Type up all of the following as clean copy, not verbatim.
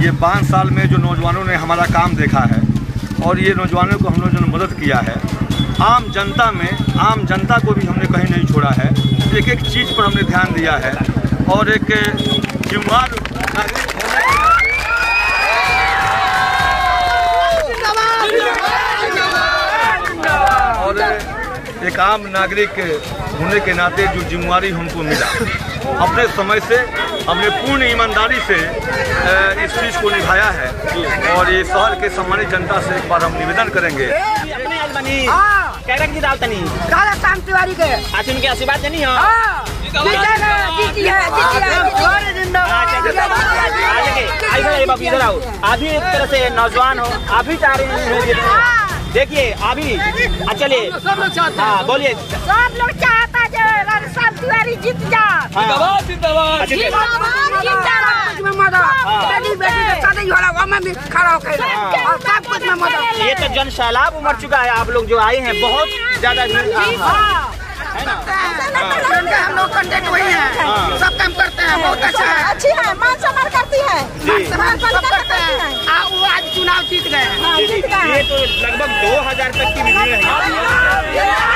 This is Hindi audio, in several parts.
ये 5 साल में जो नौजवानों ने हमारा काम देखा है और ये नौजवानों को हम लोगों ने मदद किया है, आम जनता को भी हमने कहीं नहीं छोड़ा है। एक एक चीज़ पर हमने ध्यान दिया है और एक जिम्मेदार नागरिक और एक आम नागरिक होने के नाते जो जिम्मेदारी हमको मिला, अपने समय से हमने पूर्ण ईमानदारी से इस चीज़ को निभाया है। और ये शहर के सम्मानित जनता से एक बार हम निवेदन करेंगे तिवारी के आज उनके आशीर्वाद देनी हो। इधर आओ, अभी एक तरह से नौजवान हो, अभी चाह रहे हैं। देखिए अभी चलिए, हाँ बोलिए। सब लोग चाहता है सब तिवारी जीत जा। ये तो जन सैलाब उमड़ चुका है। आप लोग जो आए हैं बहुत ज्यादा है ना। हम लोग कंटेक्ट वही है, सब काम करते हैं, बहुत अच्छा है, अच्छी है, मान सम्मान करती है, सब करते हैं। वो आज चुनाव जीत गए। ये तो लगभग 2000 तक की भीड़ है।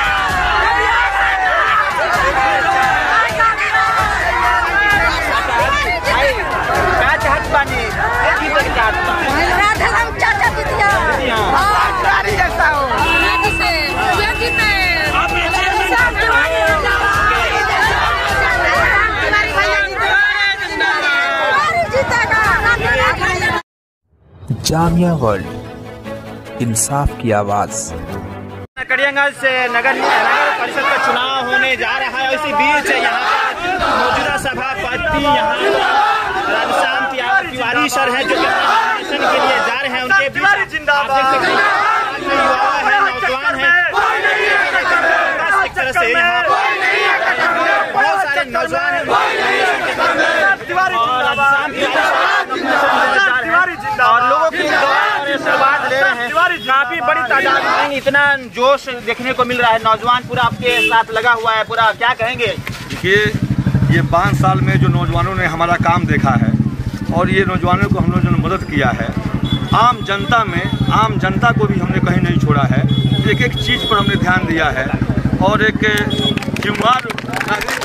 क्या चाहत बानी जामिया वर्ल्ड, इंसाफ की आवाज। कड़ियांगंज से नगर परिषद का चुनाव होने जा रहा है। इसी बीच यहाँ पर मौजूदा सभापति यहाँ राधेश्याम तिवारी सर हैं जो नॉमिनेशन के लिए जा रहे हैं। उनके बीच युवा है, नौजवान है, एक तरह से यहाँ बहुत सारे नौजवान हैं और लोगों की आशीर्वाद ले रहे हैं। काफी बड़ी तादाद में इतना जोश देखने को मिल रहा है। नौजवान पूरा आपके साथ लगा हुआ है, पूरा क्या कहेंगे? देखिए, ये 5 साल में जो नौजवानों ने हमारा काम देखा है और ये नौजवानों को हम लोगों ने मदद किया है, आम जनता को भी हमने कहीं नहीं छोड़ा है। एक एक चीज़ पर हमने ध्यान दिया है और एक जिम्मेदार नागरिक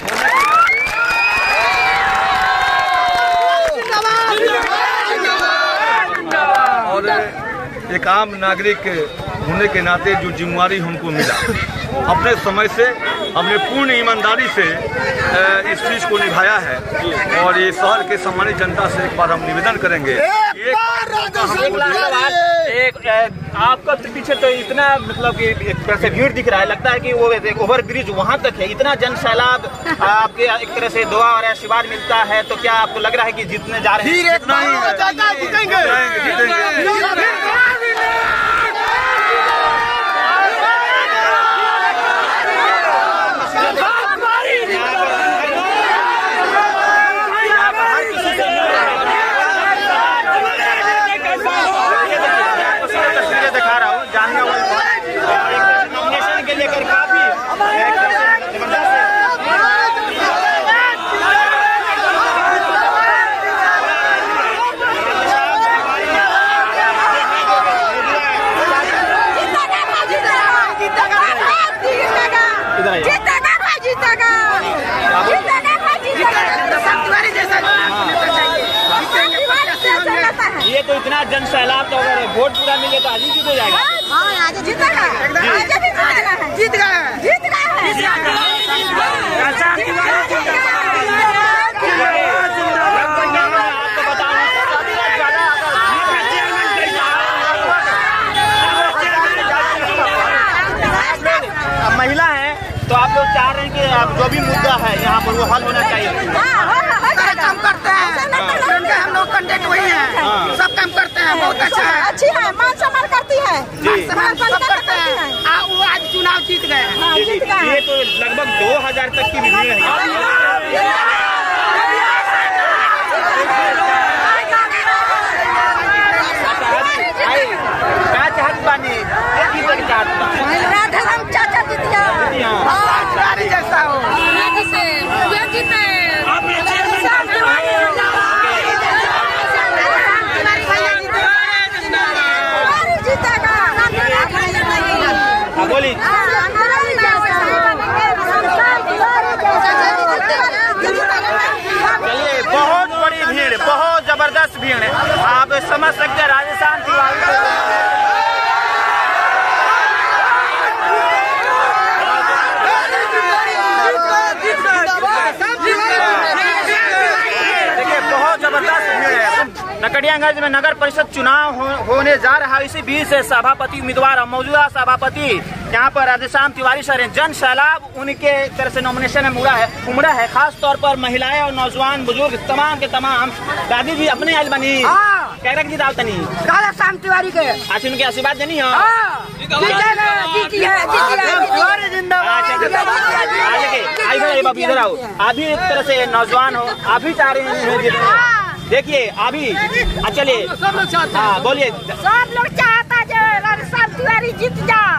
और एक आम नागरिक होने के नाते जो जिम्मेदारी हमको मिला, अपने समय से हमने पूर्ण ईमानदारी से इस चीज़ को निभाया है। और ये शहर के सम्मानित जनता से एक बार हम निवेदन करेंगे, आपका पीछे तो इतना मतलब कि एक तरह से भीड़ दिख रहा है, लगता है कि वो ओवर ब्रिज वहाँ तक है। इतना जन सैलाब आपके एक तरह से दुआ और आशीर्वाद मिलता है, तो क्या आपको लग रहा है कि जीतने जा रहे हैं? ये तो इतना जन सैलाब, तो अगर वोट पूरा मिले तो आज ही जीत हो जाएगा। हाँ, आज जीतेगा, जीत गए। महिला है तो आप लोग चाह रहे हैं कि आप जो भी मुद्दा है यहाँ पर वो हल होना चाहिए। काम करते हैं, हम लोग कंटेक्ट वही है, सब काम करते हैं, बहुत अच्छा है, अच्छी है, मान सम्मान करती है, सब करते हैं। वो आज चुनाव जीत गए। ये तो लगभग 2000 तक की भीड़ है। क्या चाहत बानी राधेश्याम चाचा जीतिया जैसा हो जीते जबरदस्त भीड़ है। आप समझ सकते हैं राजस्थान बहुत जबरदस्त भीड़ है। नकड़ियागंज में नगर परिषद चुनाव होने जा रहा है। इसी बीच से सभापति उम्मीदवार और मौजूदा सभापति यहाँ पर राधेश्याम तिवारी सर हैं। जन सैलाब उनके तरफ से नॉमिनेशन में उमड़ा है। खास तौर पर महिलाएं और नौजवान बुजुर्ग तमाम के तमाम। दादी जी अपने आज बनी कह की दावत नहीं राधेश्याम तिवारी के आज उनके आशीर्वाद देनी हो। इधर आओ, आप भी एक तरह से नौजवान हो, आप भी चाह रहे हैं। देखिए अभी चलिए हाँ बोलिए। सब लोग चाहता है राधेश्याम तिवारी जीत जाए।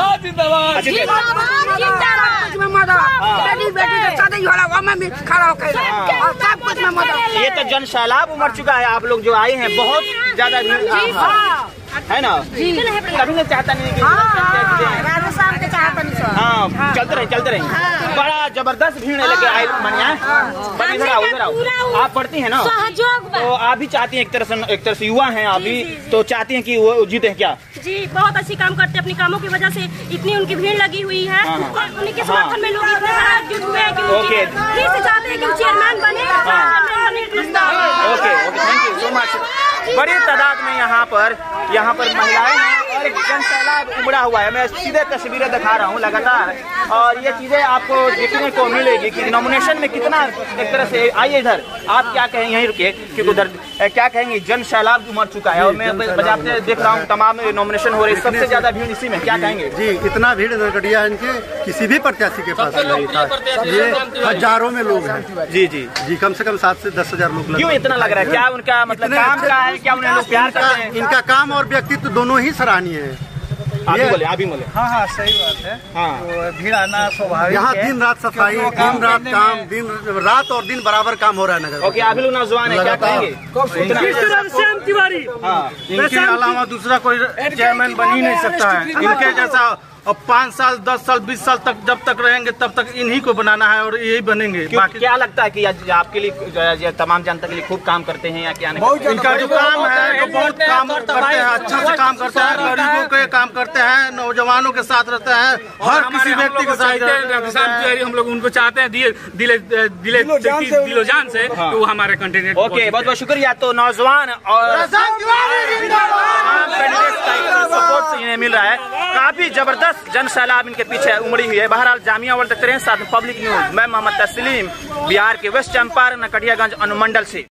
ये तो जन सैलाब उमड़ चुका है। आप लोग जो आए हैं बहुत ज्यादा है ना, कभी नहीं चाहता नहीं राधेश्याम के चाहता नहीं। हाँ चलते रहे बड़ा जबरदस्त भीड़ लगे आए मनिया। इधर आओ आप पढ़ती हैं ना, तो आप भी चाहती हैं एक तरह से युवा हैं आप भी, तो चाहती हैं कि वो जीते हैं क्या? जी बहुत अच्छी काम करते हैं। अपनी कामों की वजह से इतनी उनकी भीड़ लगी हुई है। उनके समर्थन में लोग इतने एकजुट हुए हैं कि फिर से चाहते हैं कि चेयरमैन बने। Okay thank you so much. बड़ी तादाद में यहाँ पर महिलाएं हैं और एक जन सैलाब उमड़ा हुआ है। मैं सीधे तस्वीरें दिखा रहा हूँ लगातार, और ये चीजें आपको देखने को मिलेगी कि नॉमिनेशन में कितना एक तरह से। आइए इधर, आप क्या कहेंगे? यहीं रुकिए क्योंकि उधर क्या कहेंगे? जन सैलाब उमड़ चुका है और मैं बजाते देख रहा हूँ तमाम नॉमिनेशन हो रही है। सबसे ज्यादा भीड़ इसी में, क्या कहेंगे? जी इतना भीड़ नरकटिया इनके किसी भी प्रत्याशी के पास नहीं था। ये हजारों में लोग हैं। जी कम से कम 7 से 10 हजार लोग। क्यों इतना लग रहा है? क्या उनका मतलब काम का है? क्या उन्हें लोग प्यार करते हैं? इनका काम और व्यक्तित्व दोनों ही सराहनीय है। आप ही बोले। हाँ सही बात है। हाँ तो भीड़ आना स्वाभाविक है। यहाँ दिन रात सफाई, दिन रात काम, दिन रात और दिन बराबर काम हो रहा है नगर। ओके आप लोग नौजवान है, क्या कहेंगे? राधेश्याम तिवारी इनके अलावा दूसरा कोई चेयरमैन बन ही नहीं सकता है। इनके जैसा अब 5 साल 10 साल 20 साल तक जब तक रहेंगे तब तक इन्हीं को बनाना है और यही बनेंगे। बाकी क्या लगता है कि आपके लिए तमाम जनता के लिए खूब काम करते हैं या क्या नहीं? इनका जो काम है जो बहुत काम करते हैं, अच्छा से काम करते हैं, गरीबों के काम करते हैं, नौजवानों के साथ रहते हैं, हर किसी व्यक्ति के साथ। राधेश्याम तिवारी हम लोग उनको चाहते हैं दिलो जान से, तो वो हमारे कैंडिडेट। ओके बहुत बहुत शुक्रिया। तो नौजवान और सपोर्ट से इन्हें मिल रहा है। काफी जबरदस्त जन सैलाब इनके पीछे उमड़ी हुई है। बहरहाल जामिया वर्ल्ड देखते रहे साथ में पब्लिक न्यूज। मैं मोहम्मद तस्लीम, बिहार के वेस्ट चंपारण नकड़ियागंज अनुमंडल से।